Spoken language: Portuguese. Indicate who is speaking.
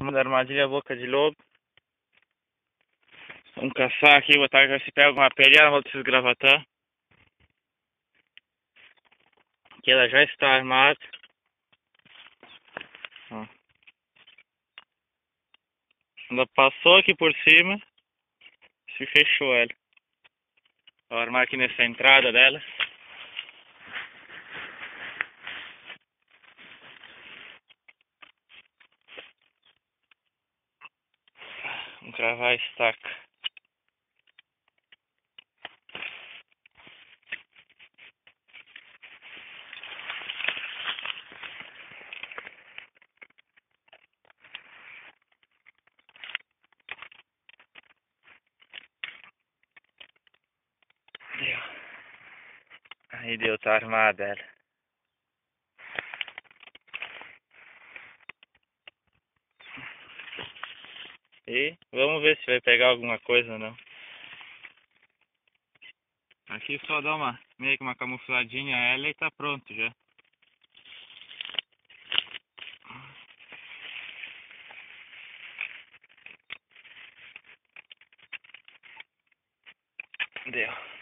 Speaker 1: Armando armadilha boca de lobo. Vamos caçar aqui, botar ver se pega alguma pelha, vou desses gravatá. Aqui ela já está armada. Ó. Ela passou aqui por cima, se fechou ela. Vou armar aqui nessa entrada dela. Vamos cravar a estaca. Deu. Aí deu, tá armada ela. E vamos ver se vai pegar alguma coisa ou não. Aqui só dá meio que uma camufladinha ela e tá pronto já. Deu.